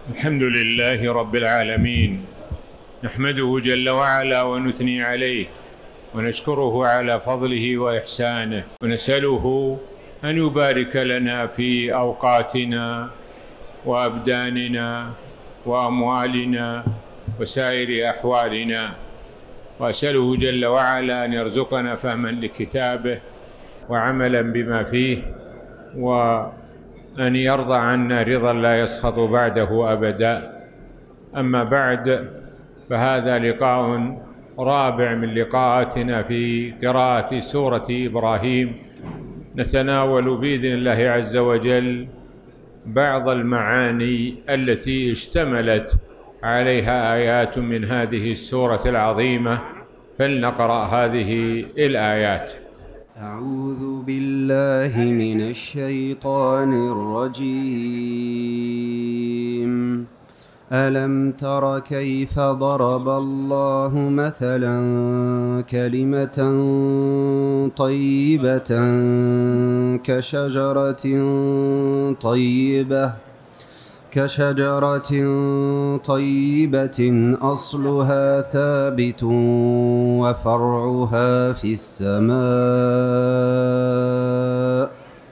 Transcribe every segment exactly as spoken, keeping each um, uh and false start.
الحمد لله رب العالمين، نحمده جل وعلا ونثني عليه ونشكره على فضله وإحسانه، ونسأله أن يبارك لنا في أوقاتنا وأبداننا وأموالنا وسائر أحوالنا، وأسأله جل وعلا أن يرزقنا فهما لكتابه وعملا بما فيه، وأن يرضى عنا رضا لا يسخط بعده أبدا. أما بعد، فهذا لقاء رابع من لقاءاتنا في قراءة سورة إبراهيم، نتناول بإذن الله عز وجل بعض المعاني التي اشتملت عليها آيات من هذه السورة العظيمة، فلنقرأ هذه الآيات. أعوذ بالله من الشيطان الرجيم. ألم تر كيف ضرب الله مثلا كلمة طيبة كشجرة طيبة كشجرة طيبة أصلها ثابت وفرعها في السماء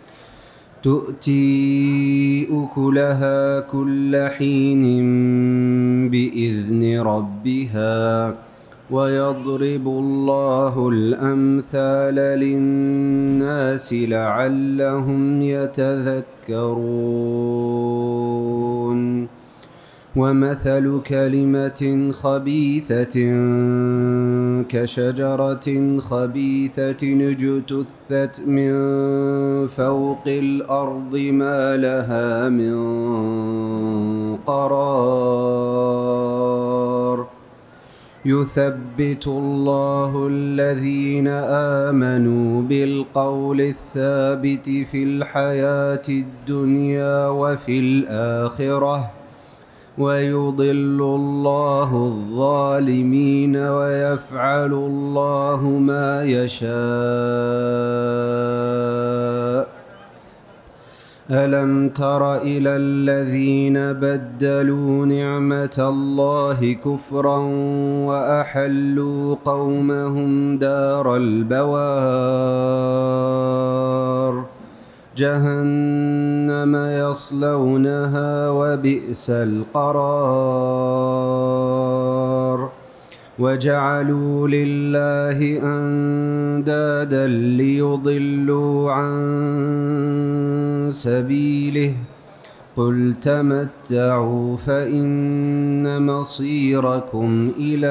تؤتي أكلها كل حين بإذن ربها ويضرب الله الأمثال للناس لعلهم يتذكرون. ومثل كلمة خبيثة كشجرة خبيثة اجتثت من فوق الأرض ما لها من قرار. يثبت الله الذين آمنوا بالقول الثابت في الحياة الدنيا وفي الآخرة، ويضل الله الظالمين ويفعل الله ما يشاء. ألم تر إلى الذين بدلوا نعمة الله كفرا وأحلوا قومهم دار البوار جهنم يصلونها وبئس القرار. وجعلوا لله أندادا ليضلوا عن سبيله قل تمتعوا فإن مصيركم إلى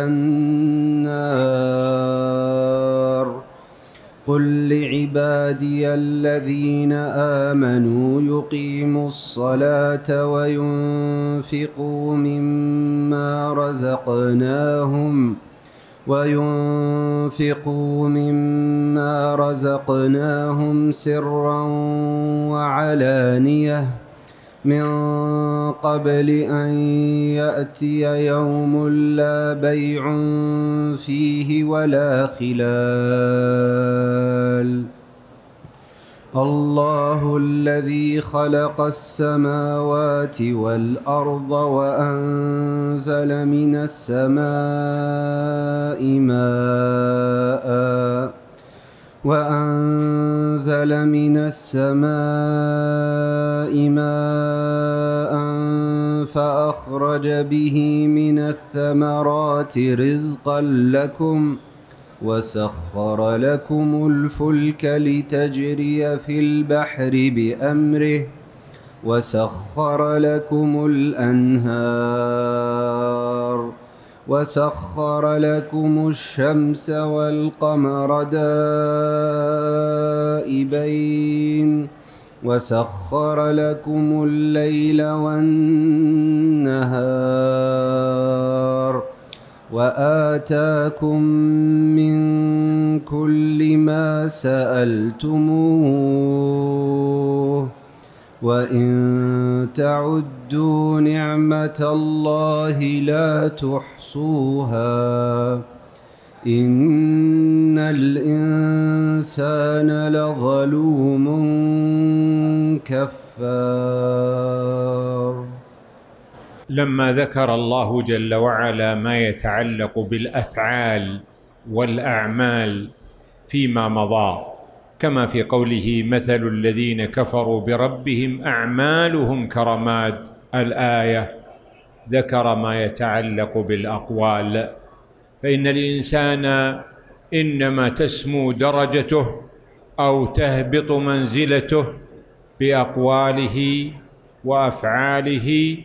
النار. قل لعبادي الذين آمنوا يقيموا الصلاة وينفقوا مما رزقناهم وينفقوا مما رزقناهم سرا وعلانية من قبل أن يأتي يوم لا بيع فيه ولا خلال. الله الذي خلق السماوات والأرض وأنزل من السماء ماء وأنزل من السماء ماء فأخرج به من الثمرات رزقا لكم وسخر لكم الفلك لتجري في البحر بأمره وسخر لكم الأنهار وسخر لكم الشمس والقمر دائبين وسخر لكم الليل والنهار وآتاكم من كل ما سألتموه وإن تعدوا نعمة الله لا تحصوها إن الإنسان لظلوم كفار. لما ذكر الله جل وعلا ما يتعلق بالأفعال والأعمال فيما مضى، كما في قوله مثل الذين كفروا بربهم أعمالهم كرماد، الآية ذكر ما يتعلق بالأقوال، فإن الإنسان إنما تسمو درجته أو تهبط منزلته بأقواله وأفعاله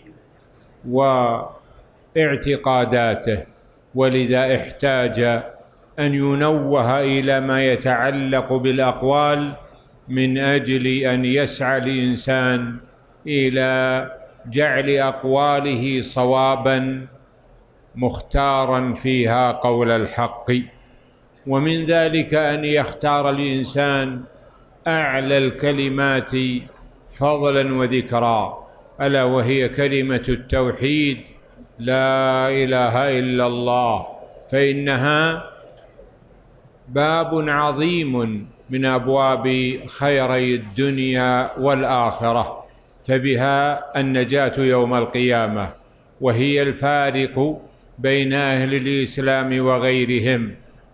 واعتقاداته، ولذا احتاج أن ينوه إلى ما يتعلق بالأقوال من أجل أن يسعى الإنسان إلى جعل أقواله صوابا مختارا فيها قول الحق. ومن ذلك أن يختار الإنسان أعلى الكلمات فضلا وذكرا، ألا وهي كلمة التوحيد لا إله إلا الله، فإنها باب عظيم من أبواب خيري الدنيا والآخرة، فبها النجاة يوم القيامة، وهي الفارق بين أهل الإسلام وغيرهم،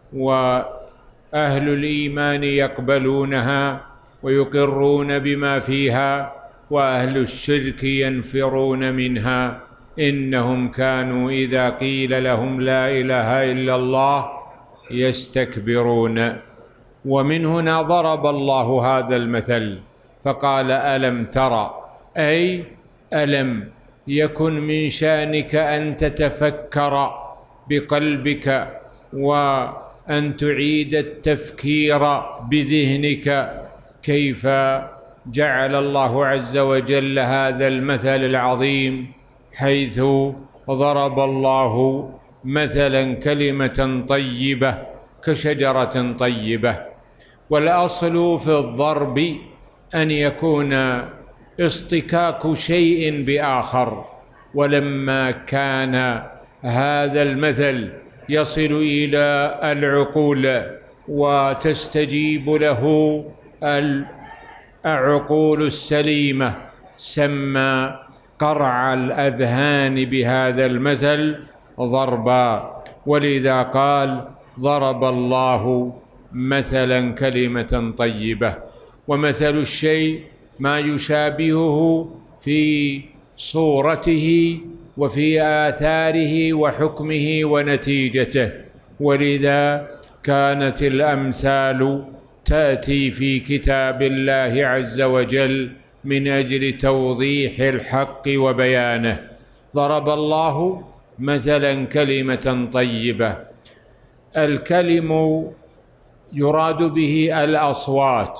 وأهل الإيمان يقبلونها ويقرون بما فيها، وأهل الشرك ينفرون منها، إنهم كانوا إذا قيل لهم لا إله إلا الله يستكبرون. ومن هنا ضرب الله هذا المثل فقال ألم ترى، أي ألم يكن من شأنك أن تتفكر بقلبك وأن تعيد التفكير بذهنك كيف جعل الله عز وجل هذا المثل العظيم، حيث ضرب الله مثلا كلمة طيبة كشجرة طيبة. والأصل في الضرب أن يكون اصطكاك شيء بآخر، ولما كان هذا المثل يصل إلى العقول وتستجيب له العقول السليمة، سمى قرع الأذهان بهذا المثل ضربا، ولذا قال ضرب الله مثلا كلمة طيبة. ومثل الشيء ما يشابهه في صورته وفي آثاره وحكمه ونتيجته، ولذا كانت الأمثال تأتي في كتاب الله عز وجل من أجل توضيح الحق وبيانه. ضرب الله مثلا كلمة طيبة، الكلم يراد به الأصوات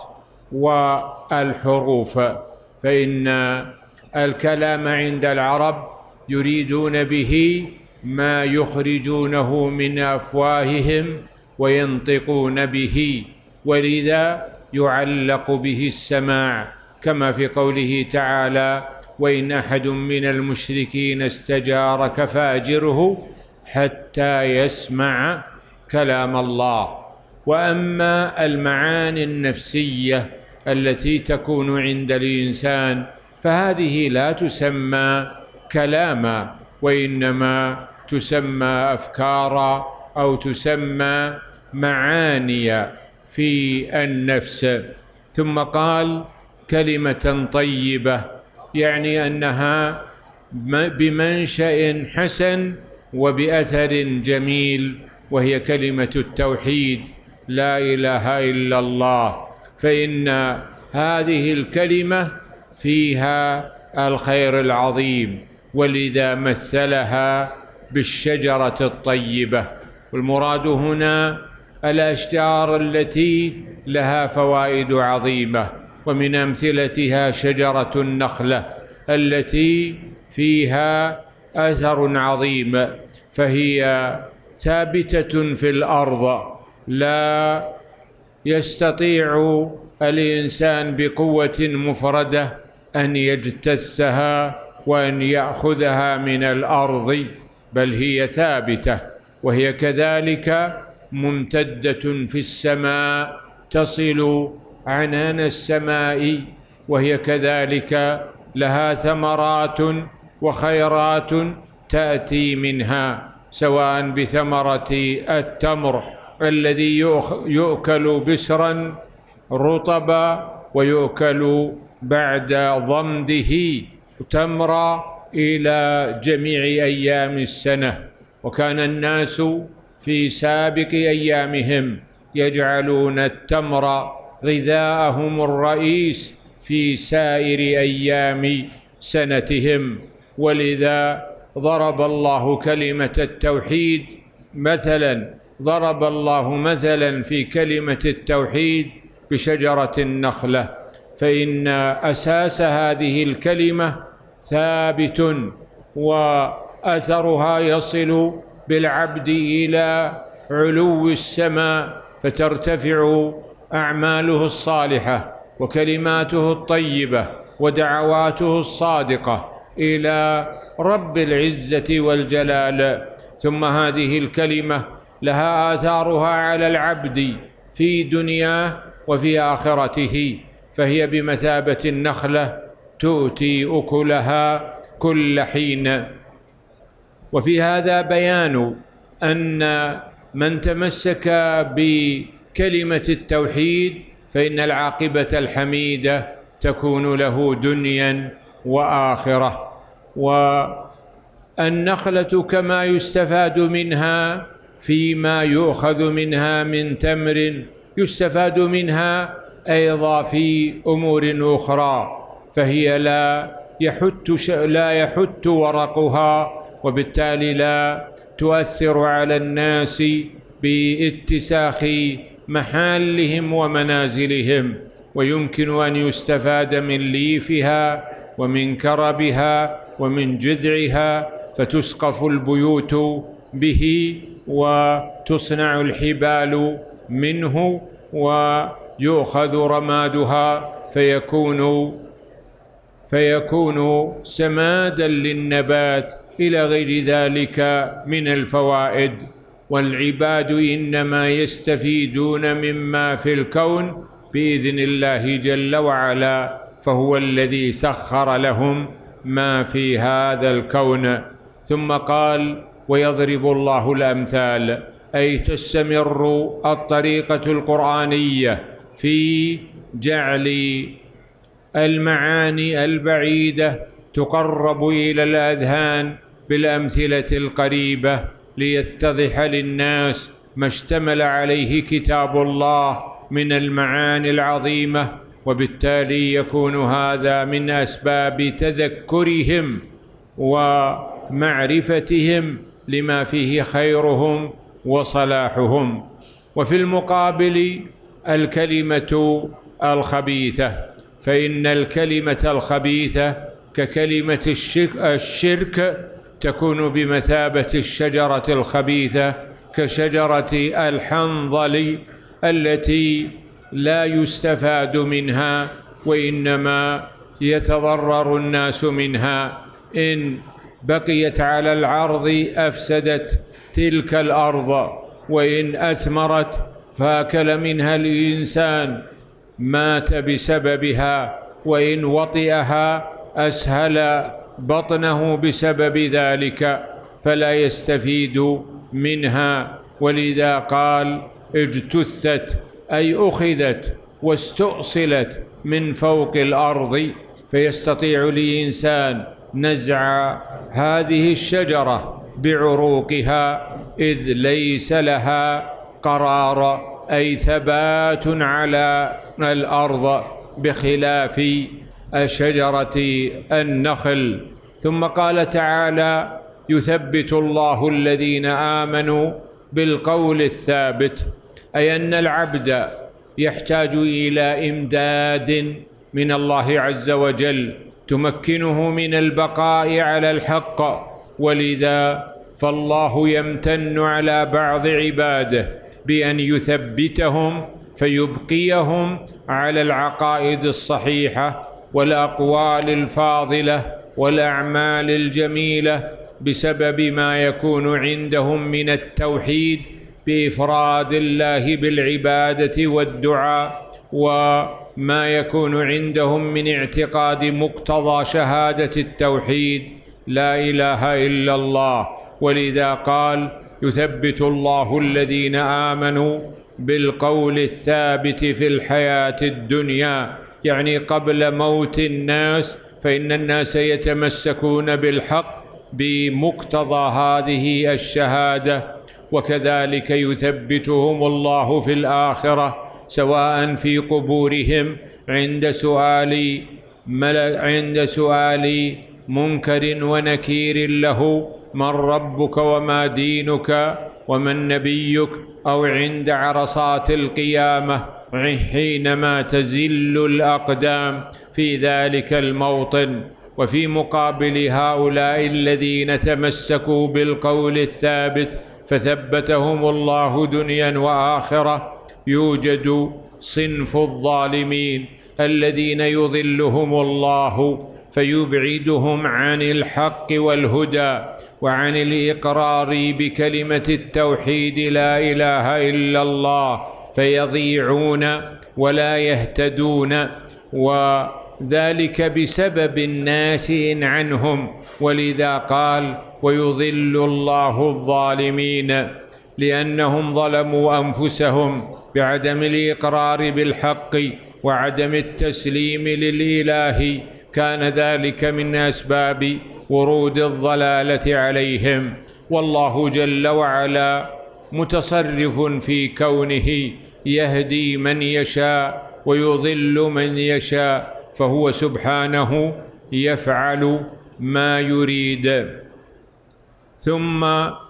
والحروف، فإن الكلام عند العرب يريدون به ما يخرجونه من أفواههم وينطقون به، ولذا يعلق به السماع، كما في قوله تعالى وإن أحد من المشركين استجارك فأجره حتى يسمع كلام الله. وأما المعاني النفسية التي تكون عند الإنسان فهذه لا تسمى كلاما، وإنما تسمى أفكارا أو تسمى معاني في النفس. ثم قال كلمة طيبة، يعني أنها بمنشأ حسن وبأثر جميل، وهي كلمة التوحيد لا إله إلا الله، فإن هذه الكلمة فيها الخير العظيم، ولذا مثلها بالشجرة الطيبة. والمراد هنا الأشجار التي لها فوائد عظيمة، ومن أمثلتها شجرة النخلة التي فيها أثر عظيم، فهي ثابتة في الأرض، لا يستطيع الإنسان بقوة مفردة أن يجتثها وأن يأخذها من الأرض، بل هي ثابتة، وهي كذلك ممتدة في السماء تصل عنان السماء، وهي كذلك لها ثمرات وخيرات تأتي منها، سواء بثمرة التمر الذي يؤكل بسرا رطبا ويؤكل بعد ضمده تمرا إلى جميع أيام السنة. وكان الناس في سابق أيامهم يجعلون التمر غذاءهم الرئيس في سائر أيام سنتهم، ولذا ضرب الله كلمة التوحيد مثلا ضرب الله مثلا في كلمة التوحيد بشجرة النخلة، فإن أساس هذه الكلمة ثابت وأثرها يصل بالعبد إلى علو السماء، فترتفع أعماله الصالحة وكلماته الطيبة ودعواته الصادقة إلى رب العزة والجلال. ثم هذه الكلمة لها آثارها على العبد في دنياه وفي آخرته، فهي بمثابة النخلة تؤتي أكلها كل حين. وفي هذا بيان أن من تمسك بكلمة التوحيد فإن العاقبة الحميدة تكون له دنيا وآخرة. والنخلة كما يستفاد منها فيما يؤخذ منها من تمر، يستفاد منها أيضا في أمور أخرى، فهي لا يحت لا يحت ورقها، وبالتالي لا تؤثر على الناس باتساخ محالهم ومنازلهم، ويمكن أن يستفاد من ليفها ومن كربها ومن جذعها، فتسقف البيوت به وتصنع الحبال منه ويؤخذ رمادها فيكون فيكون سمادا للنبات إلى غير ذلك من الفوائد. والعباد إنما يستفيدون مما في الكون بإذن الله جل وعلا، فهو الذي سخر لهم ما في هذا الكون. ثم قال: ويضرب الله الأمثال، أي تستمر الطريقة القرآنية في جعل المعاني البعيدة تقرب إلى الأذهان بالأمثلة القريبة، ليتضح للناس ما اشتمل عليه كتاب الله من المعاني العظيمة، وبالتالي يكون هذا من أسباب تذكرهم ومعرفتهم لما فيه خيرهم وصلاحهم. وفي المقابل الكلمة الخبيثة، فإن الكلمة الخبيثة ككلمة الشرك تكون بمثابة الشجرة الخبيثة، كشجرة الحنظل التي لا يستفاد منها وإنما يتضرر الناس منها. إن بقيت على العرض أفسدت تلك الأرض، وإن أثمرت فأكل منها الإنسان مات بسببها، وإن وطئها أسهل بطنه بسبب ذلك فلا يستفيد منها. ولذا قال: اجتثت، أي أخذت واستؤصلت من فوق الأرض، فيستطيع الإنسان نزع هذه الشجرة بعروقها إذ ليس لها قرار، أي ثبات على الأرض، بخلاف شجرة النخل. ثم قال تعالى: يثبت الله الذين آمنوا بالقول الثابت، أي أن العبد يحتاج إلى إمداد من الله عز وجل تمكنه من البقاء على الحق. ولذا فالله يمتن على بعض عباده بأن يثبتهم فيبقيهم على العقائد الصحيحة والأقوال الفاضلة والأعمال الجميلة، بسبب ما يكون عندهم من التوحيد بإفراد الله بالعبادة والدعاء، وما يكون عندهم من اعتقاد مقتضى شهادة التوحيد لا إله إلا الله. ولذا قال: يثبت الله الذين آمنوا بالقول الثابت في الحياة الدنيا، يعني قبل موت الناس، فإن الناس يتمسكون بالحق بمقتضى هذه الشهادة، وكذلك يثبتهم الله في الآخرة، سواء في قبورهم عند سؤال عند سؤال منكر ونكير له: من ربك وما دينك ومن نبيك؟ أو عند عرصات القيامة حينما تزل الأقدام في ذلك الموطن. وفي مقابل هؤلاء الذين تمسكوا بالقول الثابت فثبتهم الله دنيا وآخرة، يوجد صنف الظالمين الذين يضلهم الله فيبعدهم عن الحق والهدى وعن الإقرار بكلمة التوحيد لا إله إلا الله، فيضيعون ولا يهتدون، وذلك بسبب ناسٍ عنهم. ولذا قال: ويضل الله الظالمين، لأنهم ظلموا أنفسهم بعدم الإقرار بالحق وعدم التسليم للإله. كان ذلك من أسباب ورود الضلالة عليهم. والله جل وعلا متصرف في كونه، يهدي من يشاء ويضل من يشاء، فهو سبحانه يفعل ما يريد. ثم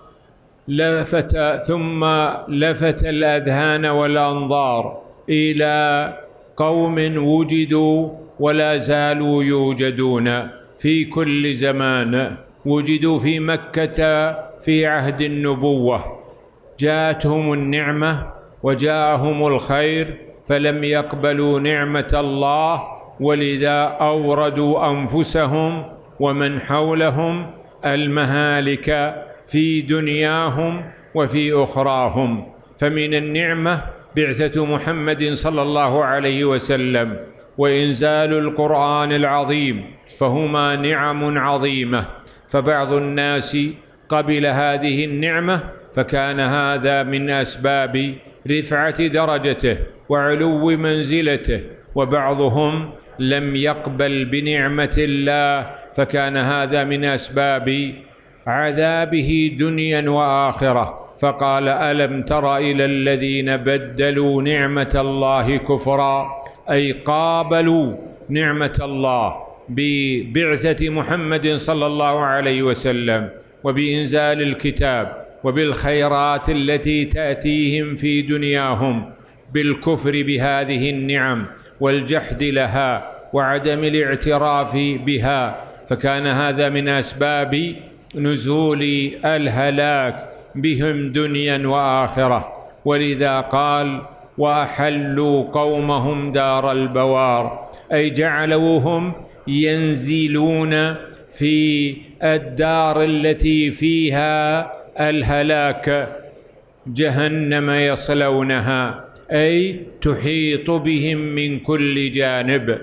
لفت ثم لفت الأذهان والأنظار إلى قوم وجدوا ولا زالوا يوجدون في كل زمان. وجدوا في مكة في عهد النبوة، جاءتهم النعمة وجاءهم الخير فلم يقبلوا نعمة الله، ولذا أوردوا أنفسهم ومن حولهم المهالك في دنياهم وفي أخراهم. فمن النعمة بعثة محمد صلى الله عليه وسلم وإنزال القرآن العظيم، فهما نعم عظيمة. فبعض الناس قبل هذه النعمة فكان هذا من أسباب رفعة درجته وعلو منزلته، وبعضهم لم يقبل بنعمة الله فكان هذا من أسباب عذابه دنيا وآخرة. فقال: ألم تر إلى الذين بدلوا نعمة الله كفرا، أي قابلوا نعمة الله ببعثة محمد صلى الله عليه وسلم وبإنزال الكتاب وبالخيرات التي تأتيهم في دنياهم، بالكفر بهذه النعم والجحد لها وعدم الاعتراف بها، فكان هذا من أسباب نزول الهلاك بهم دنيا وآخرة. ولذا قال: وأحلوا قومهم دار البوار، أي جعلوهم ينزلون في الدار التي فيها الهلاك، جهنم يصلونها، أي تحيط بهم من كل جانب.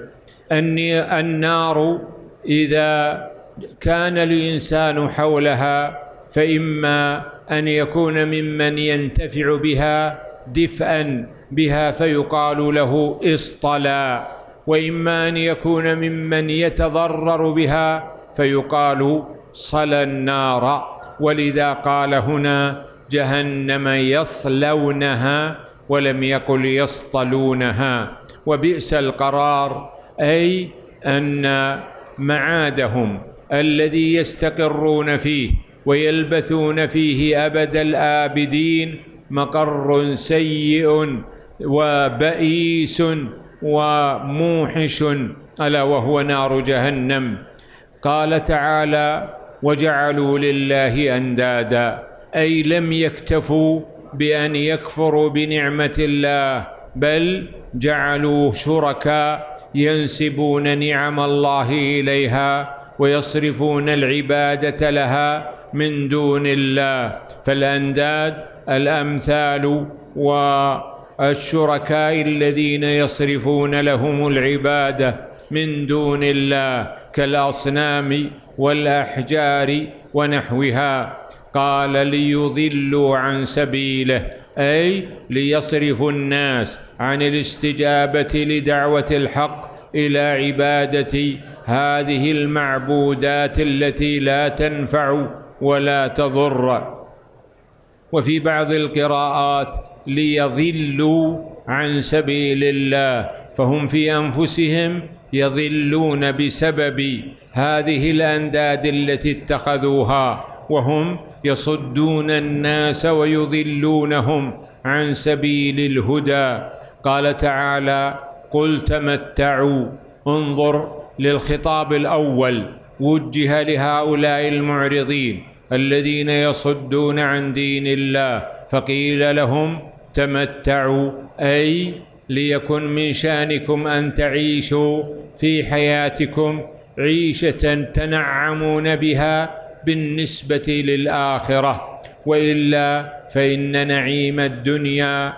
النار إذا كان الإنسان حولها فإما أن يكون ممن ينتفع بها دفئا بها فيقال له اصطلى، وإما أن يكون ممن يتضرر بها فيقال صلى النار. ولذا قال هنا: جهنم يصلونها، ولم يقل يصطلونها. وبئس القرار، أي أن معادهم الذي يستقرون فيه ويلبثون فيه أبد الآبدين مقر سيء وبئيس وموحش، ألا وهو نار جهنم. قال تعالى: وجعلوا لله أندادا، أي لم يكتفوا بأن يكفروا بنعمة الله، بل جعلوا شركاء ينسبون نعم الله إليها ويصرفون العبادة لها من دون الله. فالأنداد الأمثال والشركاء الذين يصرفون لهم العبادة من دون الله كالأصنام والأحجار ونحوها. قال ليضلوا عن سبيله، أي ليصرفوا الناس عن الاستجابة لدعوة الحق إلى عبادة هذه المعبودات التي لا تنفع ولا تضر. وفي بعض القراءات ليضلوا عن سبيل الله، فهم في أنفسهم يضلون بسبب هذه الأنداد التي اتخذوها، وهم يصدون الناس ويضلونهم عن سبيل الهدى. قال تعالى: قل تمتعوا. انظر للخطاب الأول، وجه لهؤلاء المعرضين الذين يصدون عن دين الله، فقيل لهم تمتعوا، أي ليكن من شأنكم أن تعيشوا في حياتكم عيشة تنعمون بها بالنسبة للآخرة، وإلا فإن نعيم الدنيا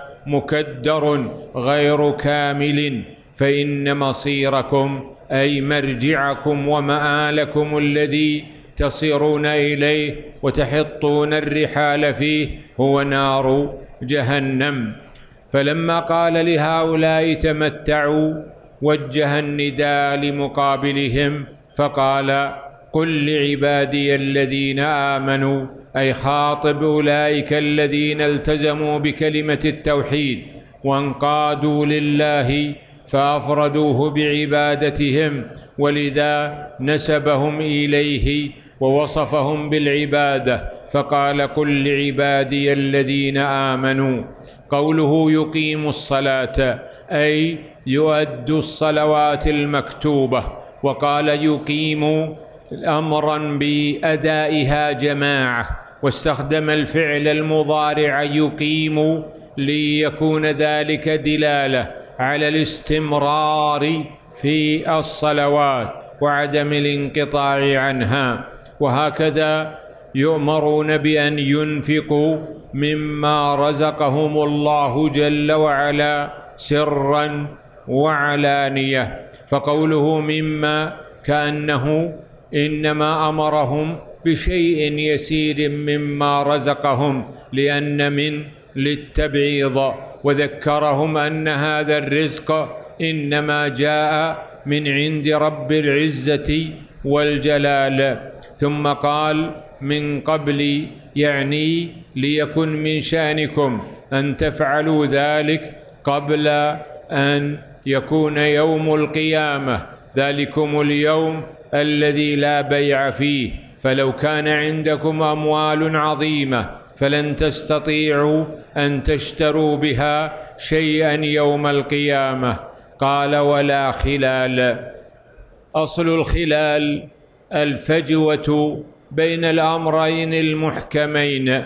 مكدر غير كامل، فإن مصيركم أي مرجعكم ومآلكم الذي تصيرون إليه وتحطون الرحال فيه هو نار جهنم. فلما قال لهؤلاء تمتعوا وجه النداء لمقابلهم فقال: قل لعبادي الذين آمنوا، أي خاطب أولئك الذين التزموا بكلمة التوحيد وانقادوا لله فأفردوه بعبادتهم، ولذا نسبهم إليه ووصفهم بالعبادة، فقال: قل لعبادي الذين آمنوا. قوله يقيم الصلاة أي يؤد الصلوات المكتوبة، وقال يقيم أمرا بأدائها جماعة، واستخدم الفعل المضارع يقيم ليكون ذلك دلالة على الاستمرار في الصلوات وعدم الانقطاع عنها. وهكذا يؤمرون بأن ينفقوا مما رزقهم الله جل وعلا سرا وعلانية، فقوله مما كأنه إنما أمرهم بشيء يسير مما رزقهم، لأن من للتبعيض، وذكرهم أن هذا الرزق إنما جاء من عند رب العزة والجلال. ثم قال: من قبل، يعني ليكن من شأنكم أن تفعلوا ذلك قبل أن يكون يوم القيامة، ذلكم اليوم الذي لا بيع فيه. فلو كان عندكم أموال عظيمة فلن تستطيعوا أن تشتروا بها شيئا يوم القيامة. قال: ولا خلال. أصل الخلال الفجوة بين الأمرين المحكمين،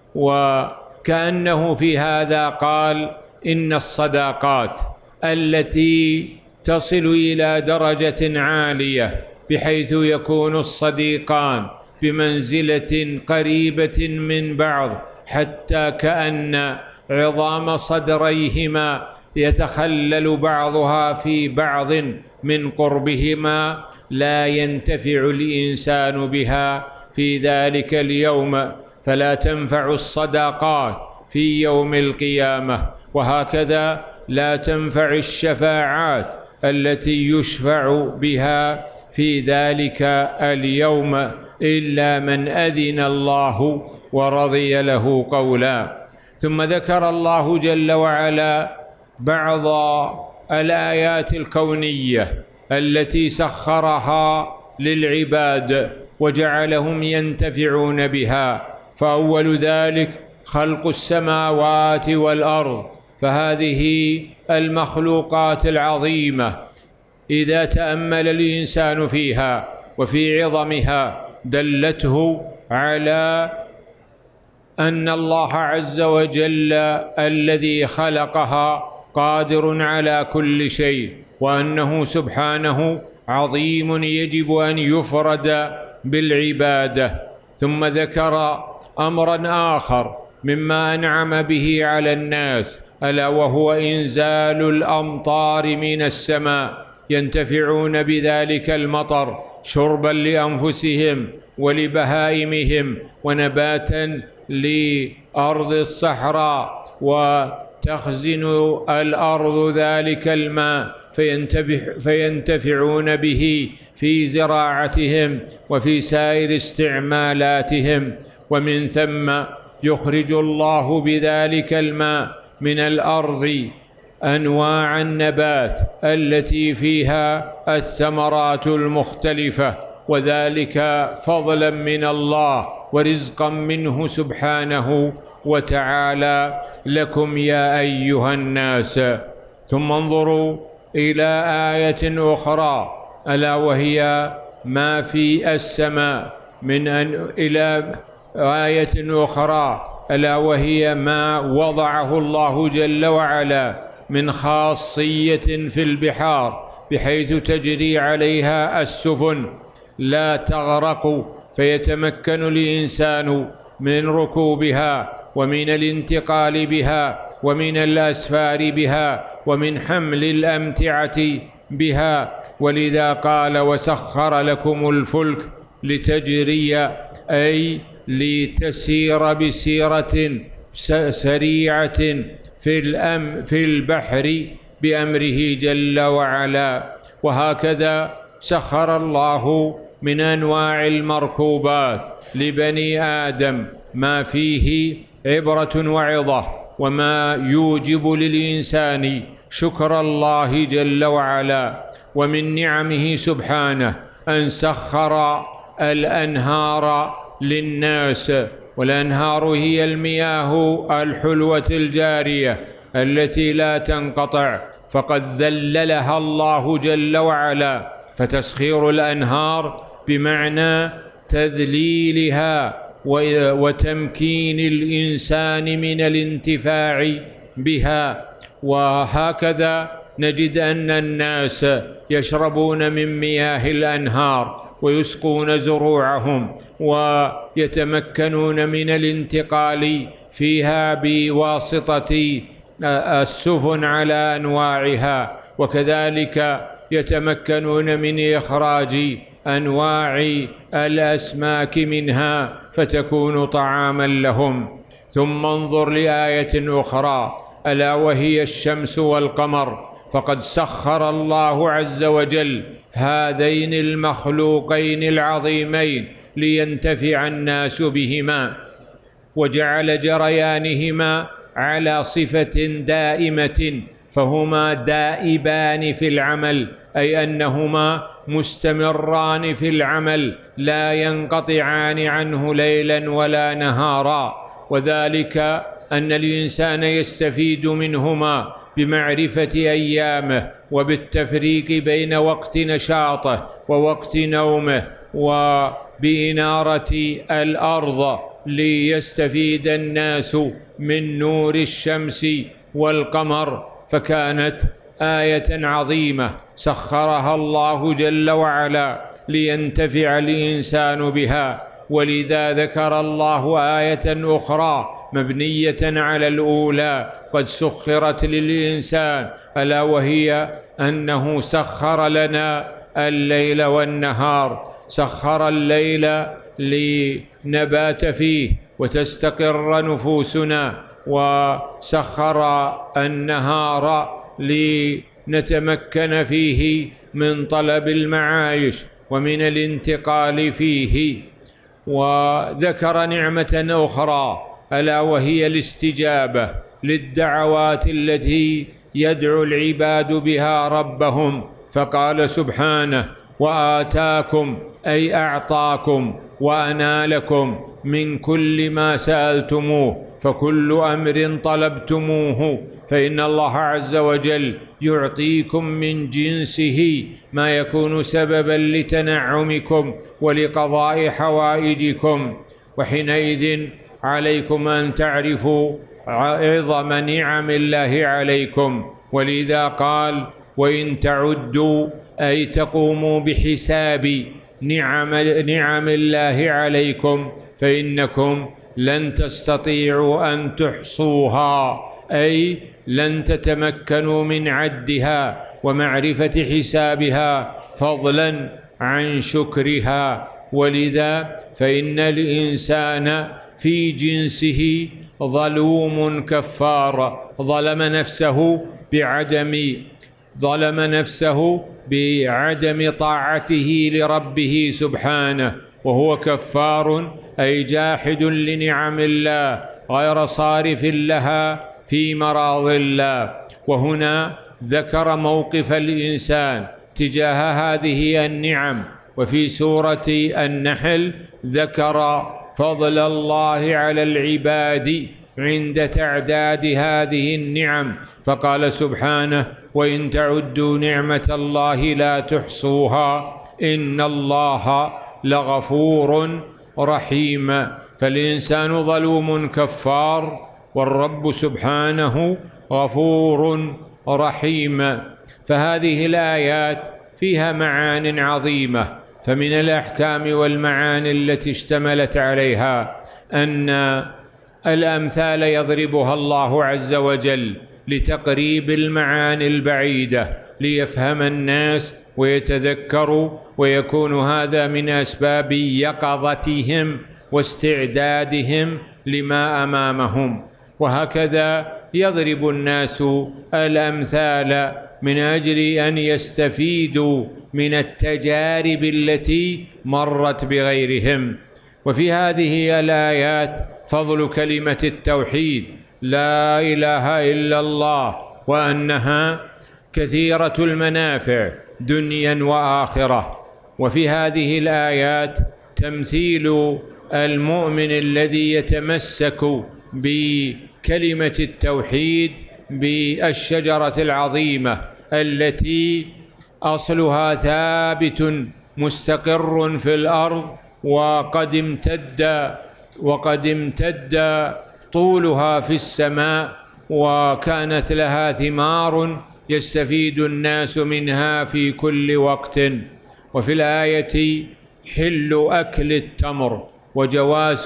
وكأنه في هذا قال: إن الصداقات التي تصل إلى درجة عالية بحيث يكون الصديقان بمنزلة قريبة من بعض، حتى كأن عظام صدريهما يتخلل بعضها في بعض من قربهما، لا ينتفع الإنسان بها في ذلك اليوم، فلا تنفع الصداقات في يوم القيامة. وهكذا لا تنفع الشفاعات التي يشفع بها في ذلك اليوم إلا من أذن الله ورضي له قولا. ثم ذكر الله جل وعلا بعض الآيات الكونية التي سخرها للعباد وجعلهم ينتفعون بها، فأول ذلك خلق السماوات والأرض، فهذه المخلوقات العظيمة إذا تأمل الإنسان فيها وفي عظمها دلته على أن الله عز وجل الذي خلقها قادر على كل شيء، وأنه سبحانه عظيم يجب أن يفرد بالعبادة. ثم ذكر أمرا آخر مما أنعم به على الناس، ألا وهو إنزال الأمطار من السماء، ينتفعون بذلك المطر شربا لأنفسهم ولبهائمهم ونباتا لأرض الصحراء، وتخزن الأرض ذلك الماء فينتفعون به في زراعتهم وفي سائر استعمالاتهم. ومن ثم يخرج الله بذلك الماء من الأرض أنواع النبات التي فيها الثمرات المختلفة، وذلك فضلا من الله ورزقا منه سبحانه وتعالى لكم يا أيها الناس. ثم انظروا إلى آية أخرى، ألا وهي ما في السماء من أن إلى آية أخرى ألا وهي ما وضعه الله جل وعلا من خاصية في البحار، بحيث تجري عليها السفن لا تغرق، فيتمكن الإنسان من ركوبها ومن الانتقال بها ومن الأسفار بها ومن حمل الأمتعة بها. ولذا قال: وسخر لكم الفلك لتجري، أي لتسير بسيرة سريعة في الأم في البحر بأمره جل وعلا. وهكذا سخر الله من أنواع المركوبات لبني آدم ما فيه عبرة وعظة، وما يوجب للإنسان شكر الله جل وعلا. ومن نعمه سبحانه أن سخر الأنهار للناس، والأنهار هي المياه الحلوة الجارية التي لا تنقطع، فقد ذللها الله جل وعلا. فتسخير الأنهار بمعنى تذليلها وتمكين الإنسان من الانتفاع بها. وهكذا نجد أن الناس يشربون من مياه الأنهار ويسقون زروعهم ويتمكنون من الانتقال فيها بواسطة السفن على أنواعها، وكذلك يتمكنون من إخراج أنواع الأسماك منها فتكون طعاما لهم. ثم انظر لآية أخرى، ألا وهي الشمس والقمر، فقد سخر الله عز وجل هذين المخلوقين العظيمين لينتفع الناس بهما، وجعل جريانهما على صفة دائمة، فهما دائبان في العمل، أي أنهما مستمران في العمل لا ينقطعان عنه ليلا ولا نهارا. وذلك أن الإنسان يستفيد منهما بمعرفة أيامه وبالتفريق بين وقت نشاطه ووقت نومه، وبإنارة الأرض ليستفيد الناس من نور الشمس والقمر. فكانت آية عظيمة سخرها الله جل وعلا لينتفع الإنسان بها. ولذا ذكر الله آية أخرى مبنية على الأولى قد سخرت للإنسان، ألا وهي أنه سخر لنا الليل والنهار. سخر الليل لنبات فيه وتستقر نفوسنا، وسخر النهار لنتمكن فيه من طلب المعايش ومن الانتقال فيه. وذكر نعمة أخرى ألا وهي الاستجابة للدعوات التي يدعو العباد بها ربهم، فقال سبحانه: وآتاكم أي أعطاكم وأنالكم من كل ما سألتموه، فكل أمر طلبتموه فإن الله عز وجل يعطيكم من جنسه ما يكون سببا لتنعمكم ولقضاء حوائجكم. وحينئذ عليكم أن تعرفوا عظم نعم الله عليكم. ولذا قال: وإن تعدوا أي تقوموا بحساب نعم, نعم الله عليكم فإنكم لن تستطيعوا أن تحصوها، أي لن تتمكنوا من عدها ومعرفة حسابها فضلا عن شكرها. ولذا فإن الإنسان في جنسه ظلوم كفار، ظلم نفسه بعدم ظلم نفسه بعدم طاعته لربه سبحانه، وهو كفار أي جاحد لنعم الله غير صارف لها في مراض الله. وهنا ذكر موقف الإنسان تجاه هذه النعم، وفي سورة النحل ذكر فضل الله على العباد عند تعداد هذه النعم، فقال سبحانه: وإن تعدوا نعمة الله لا تحصوها إن الله لغفور رحيم. فالإنسان ظلوم كفار، والرب سبحانه غفور رحيم. فهذه الآيات فيها معان عظيمة، فمن الأحكام والمعاني التي اشتملت عليها أن الأمثال يضربها الله عز وجل لتقريب المعاني البعيدة ليفهم الناس ويتذكروا، ويكون هذا من أسباب يقظتهم واستعدادهم لما أمامهم. وهكذا يضرب الناس الأمثال من أجل أن يستفيدوا من التجارب التي مرت بغيرهم. وفي هذه الآيات فضل كلمة التوحيد لا إله إلا الله، وأنها كثيرة المنافع دنيا وآخرة. وفي هذه الآيات تمثيل المؤمن الذي يتمسك بكلمة التوحيد بالشجرة العظيمة التي أصلها ثابت مستقر في الأرض، وقد امتد وقد امتد طولها في السماء، وكانت لها ثمار يستفيد الناس منها في كل وقت. وفي الآية حل أكل التمر وجواز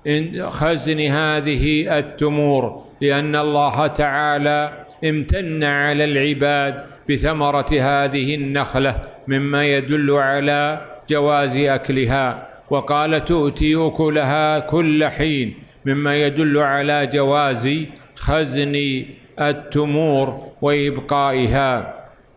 خزن هذه التمور، لأن الله تعالى امتن على العباد بثمرة هذه النخلة مما يدل على جواز أكلها، وقال تؤتي أكلها كل حين مما يدل على جواز خزن التمور وإبقائها.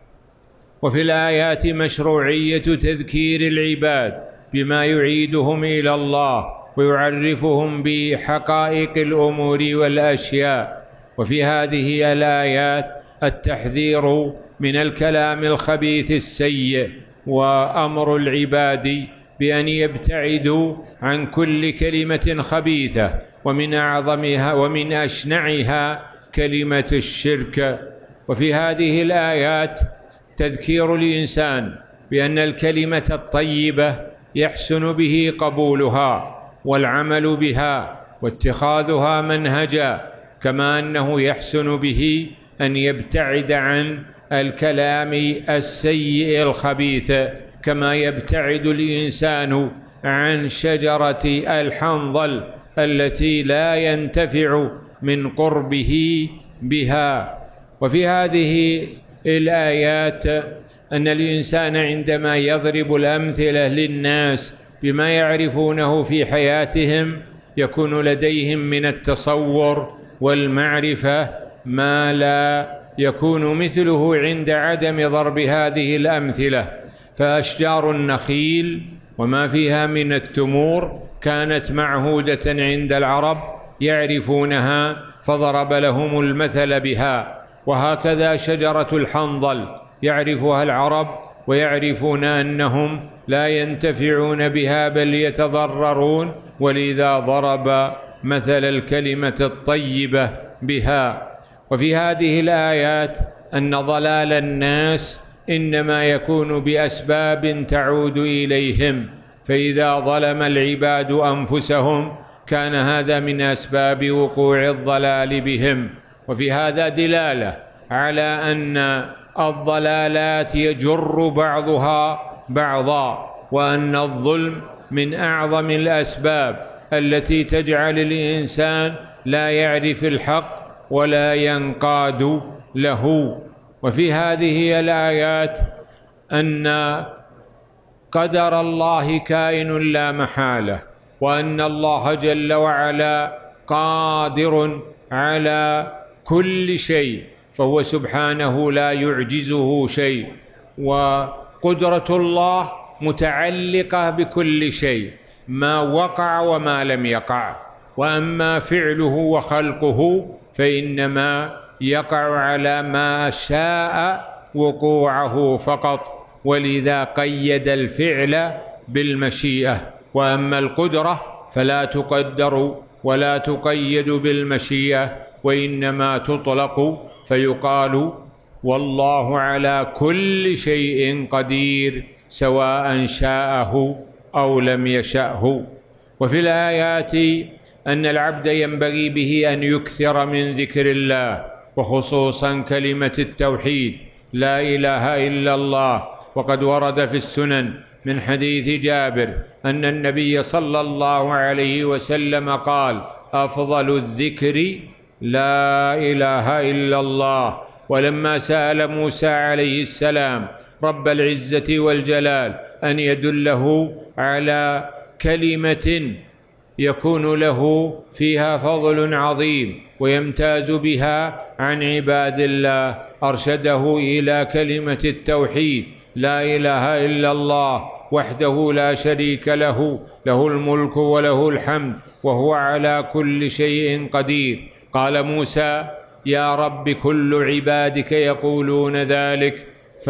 وفي الآيات مشروعية تذكير العباد بما يعيدهم إلى الله ويعرفهم بحقائق الأمور والأشياء. وفي هذه الآيات التحذير من الكلام الخبيث السيء، وأمر العباد بأن يبتعدوا عن كل كلمة خبيثة، ومن أعظمها ومن أشنعها كلمة الشرك. وفي هذه الآيات تذكير الإنسان بأن الكلمة الطيبة يحسن به قبولها والعمل بها واتخاذها منهجا، كما أنه يحسن به أن يبتعد عن الكلام السيء الخبيث، كما يبتعد الإنسان عن شجرة الحنظل التي لا ينتفع من قربه بها. وفي هذه الآيات أن الإنسان عندما يضرب الأمثلة للناس بما يعرفونه في حياتهم يكون لديهم من التصور والمعرفة ما لا يكون مثله عند عدم ضرب هذه الأمثلة. فأشجار النخيل وما فيها من التمور كانت معهودة عند العرب يعرفونها، فضرب لهم المثل بها. وهكذا شجرة الحنظل يعرفها العرب ويعرفون أنهم لا ينتفعون بها بل يتضررون، ولذا ضرب مثل الكلمة الطيبة بها. وفي هذه الآيات أن ضلال الناس إنما يكون بأسباب تعود إليهم، فإذا ظلم العباد أنفسهم كان هذا من أسباب وقوع الضلال بهم. وفي هذا دلالة على أن الضلالات يجر بعضها بعضا، وأن الظلم من أعظم الأسباب التي تجعل الإنسان لا يعرف الحق ولا ينقاد له. وفي هذه الآيات أن قدر الله كائن لا محالة، وأن الله جل وعلا قادر على كل شيء، فهو سبحانه لا يعجزه شيء، وقدرة الله متعلقة بكل شيء ما وقع وما لم يقع، وأما فعله وخلقه فإنما يقع على ما شاء وقوعه فقط، ولذا قيد الفعل بالمشيئة. وأما القدرة فلا تقدر ولا تقيد بالمشيئة، وإنما تطلق فيقال والله على كل شيء قدير سواء شاءه أو لم يشأه. وفي الآيات أن العبد ينبغي به أن يكثر من ذكر الله، وخصوصا كلمة التوحيد لا إله إلا الله. وقد ورد في السنن من حديث جابر أن النبي صلى الله عليه وسلم قال: أفضل الذكر لا إله إلا الله. ولما سأل موسى عليه السلام رب العزة والجلال أن يدله على كلمة يكون له فيها فضل عظيم ويمتاز بها عن عباد الله، أرشده إلى كلمة التوحيد لا إله إلا الله وحده لا شريك له، له الملك وله الحمد وهو على كل شيء قدير. قال موسى: يا رب كل عبادك يقولون ذلك.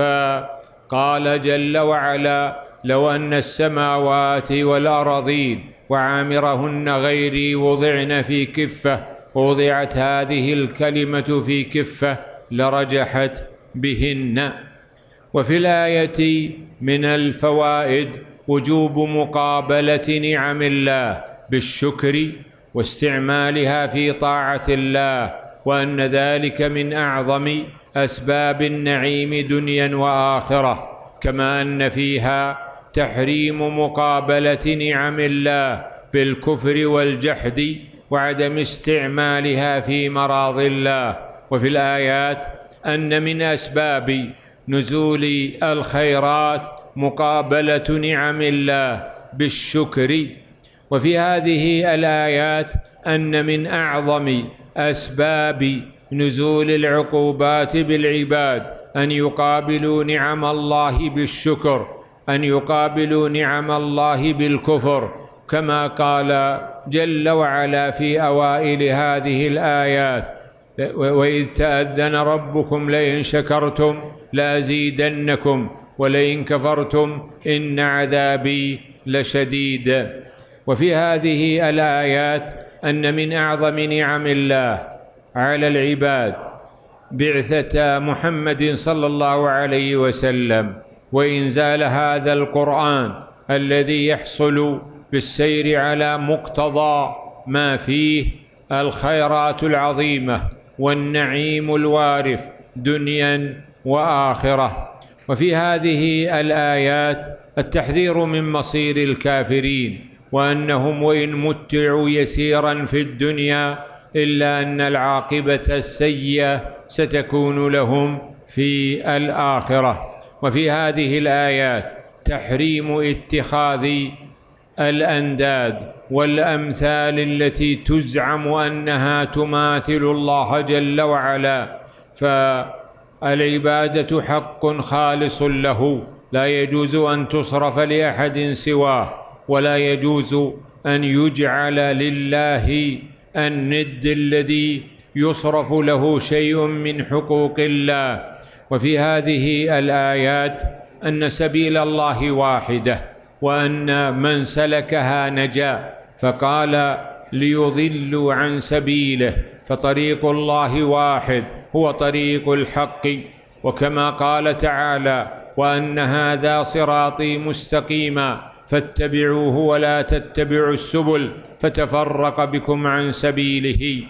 فقال جل وعلا: لو أن السماوات والأرضين وعامرهن غيري وضعن في كفة، ووضعت هذه الكلمة في كفة لرجحت بهن. وفي الآية من الفوائد وجوب مقابلة نعم الله بالشكر واستعمالها في طاعة الله، وأن ذلك من أعظم أسباب النعيم دنيا وآخرة، كما أن فيها تحريم مقابلة نعم الله بالكفر والجحد وعدم استعمالها في مراض الله. وفي الآيات أن من أسباب نزول الخيرات مقابلة نعم الله بالشكر. وفي هذه الآيات أن من أعظم أسباب نزول العقوبات بالعباد أن يقابلوا نعم الله بالشكر، أن يقابلوا نعم الله بالكفر، كما قال جل وعلا في أوائل هذه الآيات: وإذ تأذن ربكم لئن شكرتم لأزيدنكم ولئن كفرتم إن عذابي لشديد. وفي هذه الآيات أن من أعظم نعم الله على العباد بعثة محمد صلى الله عليه وسلم، وإنزال هذا القرآن الذي يحصل بالسير على مقتضى ما فيه الخيرات العظيمة والنعيم الوارف دنيا وآخرة. وفي هذه الآيات التحذير من مصير الكافرين، وأنهم وإن متعوا يسيرا في الدنيا إلا أن العاقبة السيئة ستكون لهم في الآخرة. وفي هذه الآيات تحريم اتخاذ الأنداد والأمثال التي تزعم أنها تماثل الله جل وعلا، فالعبادة حق خالص له لا يجوز أن تصرف لأحد سواه، ولا يجوز أن يجعل لله الند الذي يصرف له شيء من حقوق الله. وفي هذه الآيات أن سبيل الله واحدة، وأن من سلكها نجا، فقال: ليضلوا عن سبيله، فطريق الله واحد هو طريق الحق. وكما قال تعالى: وأن هذا صراطي مستقيما فاتبعوه ولا تتبعوا السبل فتفرق بكم عن سبيله.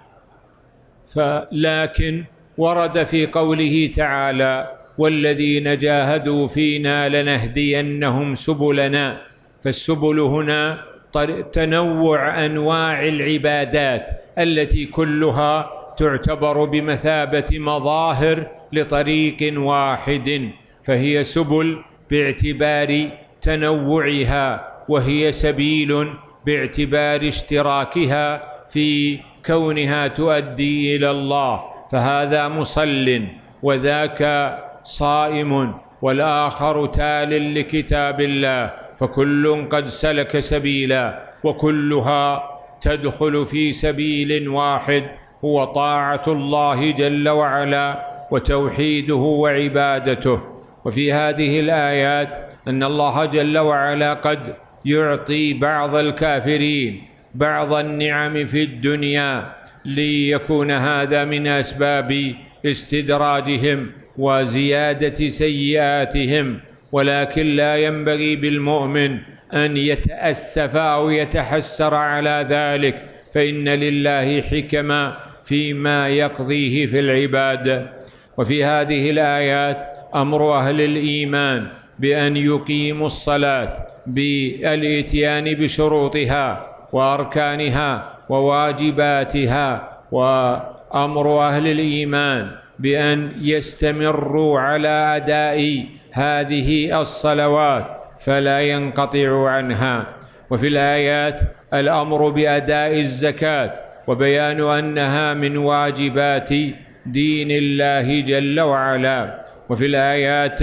فلكن ورد في قوله تعالى: والذين جاهدوا فينا لنهدينهم سبلنا. فالسبل هنا تنوع أنواع العبادات التي كلها تعتبر بمثابة مظاهر لطريق واحد، فهي سبل باعتبار تنوعها، وهي سبيل باعتبار اشتراكها في كونها تؤدي إلى الله، فهذا مصل وذاك صائم والآخر تال لكتاب الله، فكل قد سلك سبيلا، وكلها تدخل في سبيل واحد هو طاعة الله جل وعلا وتوحيده وعبادته. وفي هذه الآيات أن الله جل وعلا قد يعطي بعض الكافرين بعض النعم في الدنيا ليكون هذا من أسباب استدراجهم وزيادة سيئاتهم، ولكن لا ينبغي بالمؤمن أن يتأسف أو يتحسر على ذلك، فإن لله حكما فيما يقضيه في العباد. وفي هذه الآيات أمر أهل الإيمان بأن يقيموا الصلاة بالإتيان بشروطها وأركانها وواجباتها، وأمر أهل الإيمان بأن يستمروا على أداء هذه الصلوات فلا ينقطعوا عنها. وفي الآيات الأمر بأداء الزكاة وبيان أنها من واجبات دين الله جل وعلا. وفي الآيات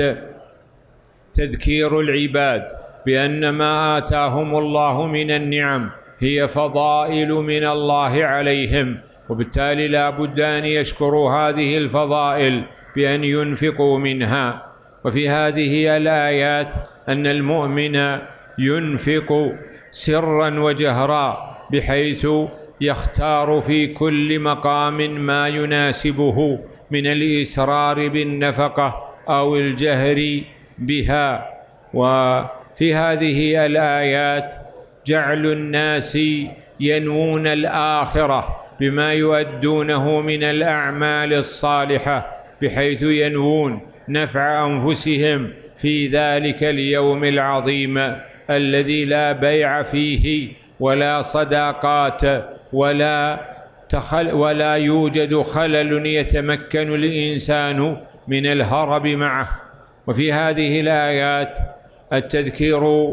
تذكير العباد بأن ما آتاهم الله من النعم هي فضائل من الله عليهم، وبالتالي لا بد أن يشكروا هذه الفضائل بأن ينفقوا منها. وفي هذه الآيات أن المؤمن ينفق سرا وجهرا، بحيث يختار في كل مقام ما يناسبه من الإسرار بالنفقة أو الجهر بها. وفي هذه الآيات جعل الناس ينوون الآخرة بما يؤدونه من الأعمال الصالحة، بحيث ينوون نفع أنفسهم في ذلك اليوم العظيم الذي لا بيع فيه ولا صداقات ولا تخل ولا يوجد خلل يتمكن الإنسان من الهرب معه. وفي هذه الآيات التذكير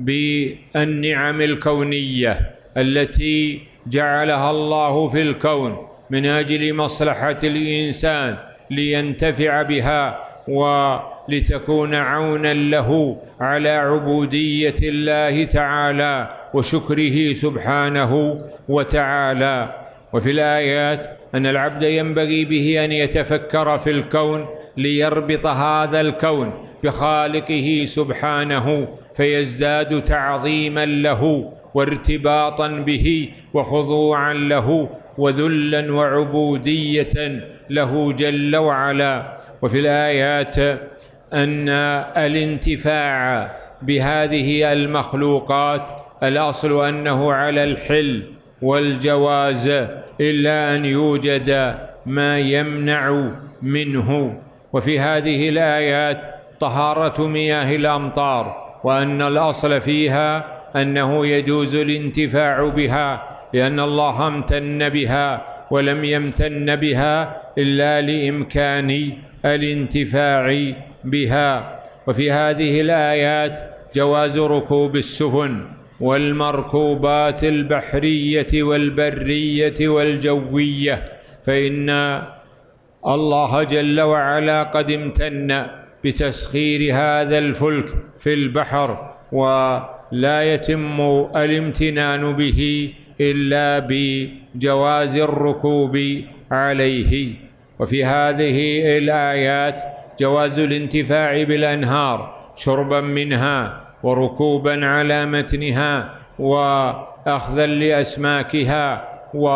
بالنعم الكونية التي جعلها الله في الكون من أجل مصلحة الإنسان لينتفع بها ولتكون عونا له على عبودية الله تعالى وشكره سبحانه وتعالى. وفي الآيات أن العبد ينبغي به أن يتفكر في الكون ليربط هذا الكون بخالقه سبحانه، فيزداد تعظيما له وارتباطا به وخضوعا له وذلا وعبودية له جل وعلا. وفي الآيات أن الانتفاع بهذه المخلوقات الأصل أنه على الحل والجواز، إلا أن يوجد ما يمنع منه. وفي هذه الآيات طهارة مياه الأمطار، وأن الأصل فيها أنه يجوز الانتفاع بها، لأن الله امتن بها ولم يمتن بها إلا لإمكان الانتفاع بها. وفي هذه الآيات جواز ركوب السفن والمركوبات البحرية والبرية والجوية، فإن الله جل وعلا قد امتن بتسخير هذا الفلك في البحر، ولا يتم الامتنان به إلا بجواز الركوب عليه. وفي هذه الآيات جواز الانتفاع بالأنهار شربا منها وركوبا على متنها وأخذا لأسماكها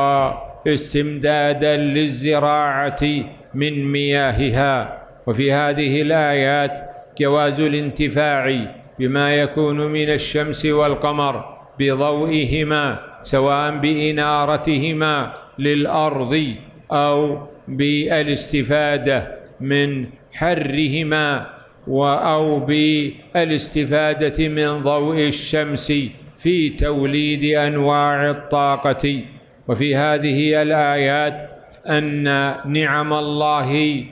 واستمدادا للزراعة من مياهها. وفي هذه الآيات جواز الانتفاع بما يكون من الشمس والقمر بضوئهما، سواء بإنارتهما للأرض أو بالاستفادة من حرهما أو بالاستفادة من ضوء الشمس في توليد أنواع الطاقة. وفي هذه الآيات أن نعم الله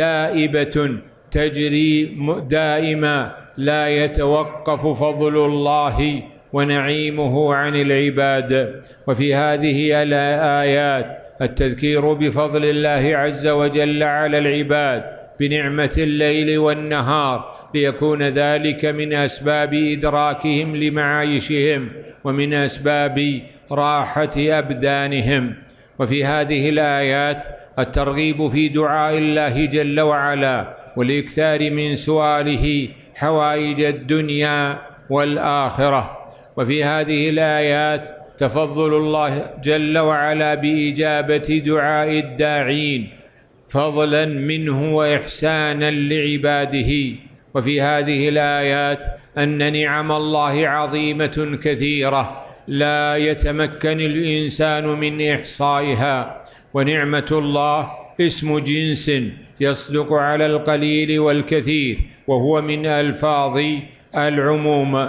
دائبة تجري دائما، لا يتوقف فضل الله ونعيمه عن العباد. وفي هذه الآيات التذكير بفضل الله عز وجل على العباد بنعمة الليل والنهار، ليكون ذلك من أسباب إدراكهم لمعايشهم ومن أسباب راحة أبدانهم. وفي هذه الآيات الترغيب في دعاء الله جل وعلا والإكثار من سؤاله حوائج الدنيا والآخرة. وفي هذه الآيات تفضل الله جل وعلا بإجابة دعاء الداعين فضلا منه وإحسانا لعباده. وفي هذه الآيات أن نعم الله عظيمة كثيرة لا يتمكن الإنسان من إحصائها، ونعمة الله اسم جنس يصدق على القليل والكثير، وهو من ألفاظ العموم.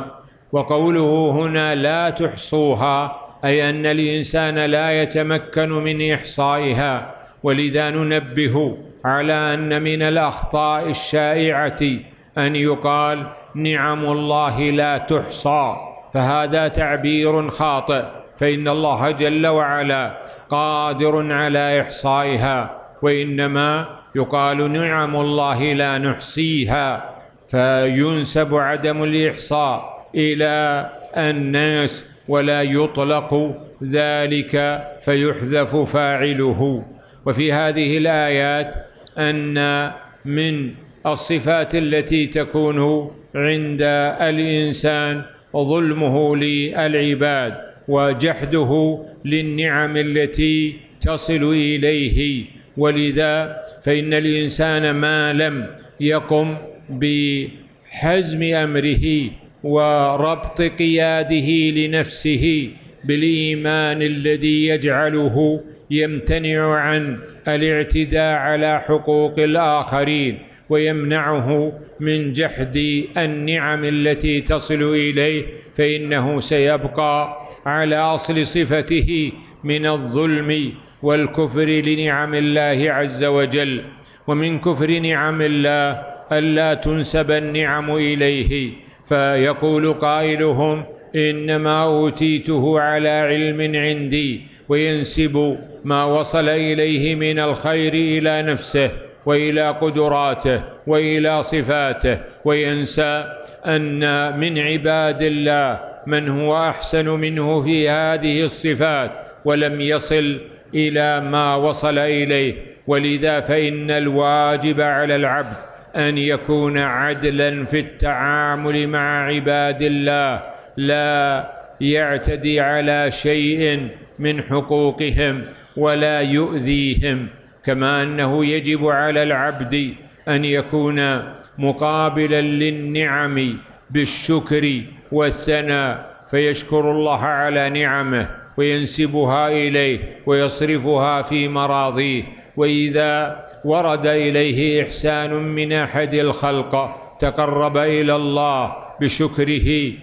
وقوله هنا لا تحصوها أي أن الإنسان لا يتمكن من إحصائها. ولذا ننبه على أن من الأخطاء الشائعة أن يقال نعم الله لا تحصى، فهذا تعبير خاطئ، فإن الله جل وعلا قادر على إحصائها، وإنما يقال نعم الله لا نحصيها، فينسب عدم الإحصاء إلى الناس ولا يطلق ذلك فيحذف فاعله. وفي هذه الآيات أن من الصفات التي تكون عند الإنسان ظلمه للعباد وجحده للنعم التي تصل إليه. ولذا فإن الإنسان ما لم يقم بحزم أمره وربط قياده لنفسه بالإيمان الذي يجعله يمتنع عن الاعتداء على حقوق الآخرين ويمنعه من جحد النعم التي تصل إليه، فإنه سيبقى على أصل صفته من الظلم والكفر لنعم الله عز وجل. ومن كفر نعم الله ألا تنسب النعم إليه، فيقول قائلهم إنما أوتيته على علم عندي، وينسب ما وصل إليه من الخير إلى نفسه وإلى قدراته وإلى صفاته، وينسى أن من عباد الله من هو أحسن منه في هذه الصفات ولم يصل إلى ما وصل إليه. ولذا فإن الواجب على العبد أن يكون عدلا في التعامل مع عباد الله، لا يعتدي على شيء من حقوقهم ولا يؤذيهم. كما أنه يجب على العبد أن يكون مقابلا للنعم بالشكر والثناء، فيشكر الله على نعمه وينسبها إليه ويصرفها في مراضيه. وإذا ورد إليه إحسان من أحد الخلق تقرب إلى الله بشكره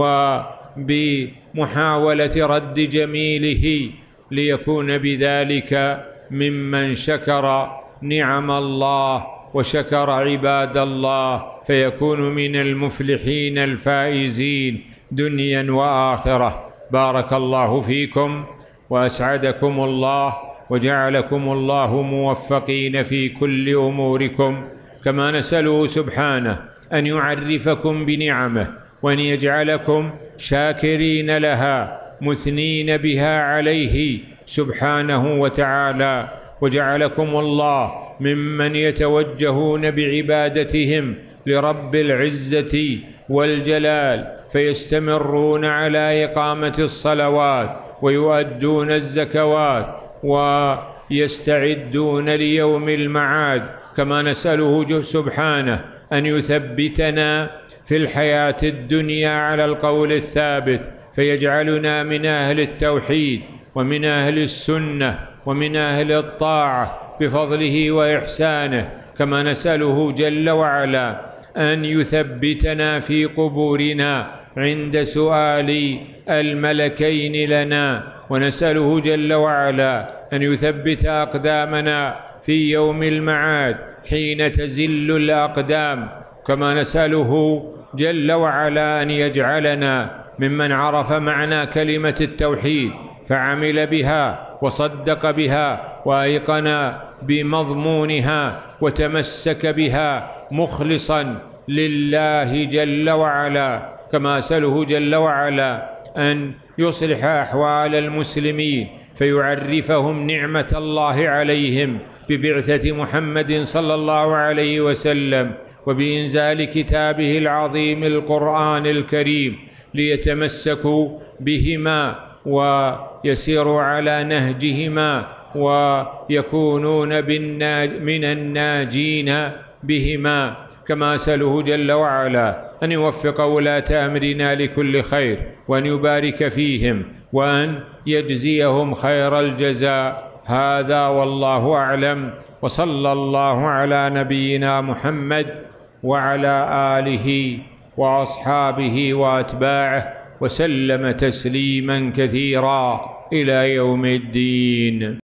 وبمحاولة رد جميله ليكون بذلك ممن شكر نعم الله وشكر عباد الله، فيكون من المفلحين الفائزين دنيا وآخرة. بارك الله فيكم وأسعدكم الله وجعلكم الله موفقين في كل أموركم. كما نسأله سبحانه أن يعرفكم بنعمه وأن يجعلكم شاكرين لها مثنين بها عليه سبحانه وتعالى، وجعلكم الله ممن يتوجهون بعبادتهم لرب العزة والجلال، فيستمرون على إقامة الصلوات ويؤدون الزكوات ويستعدون ليوم المعاد. كما نسأله سبحانه أن يثبتنا في الحياة الدنيا على القول الثابت، فيجعلنا من أهل التوحيد ومن أهل السنة ومن أهل الطاعة بفضله وإحسانه. كما نسأله جل وعلا أن يثبتنا في قبورنا عند سؤال الملكين لنا، ونسأله جل وعلا أن يثبت أقدامنا في يوم المعاد حين تزل الأقدام، كما نسأله جل وعلا أن يجعلنا ممن عرف معنى كلمة التوحيد فعمل بها وصدق بها وأيقن بمضمونها وتمسك بها مخلصا لله جل وعلا. كما أسأله جل وعلا أن يصلح أحوال المسلمين فيعرفهم نعمة الله عليهم ببعثة محمد صلى الله عليه وسلم وبإنزال كتابه العظيم القرآن الكريم، ليتمسكوا بهما ويسيروا على نهجهما ويكونون من الناجين بهما. كما أسأله جل وعلا أن يوفق ولاة أمرنا لكل خير، وأن يبارك فيهم، وأن يجزيهم خير الجزاء. هذا والله أعلم، وصلى الله على نبينا محمد وعلى آله وأصحابه وأتباعه وسلم تسليما كثيرا إلى يوم الدين.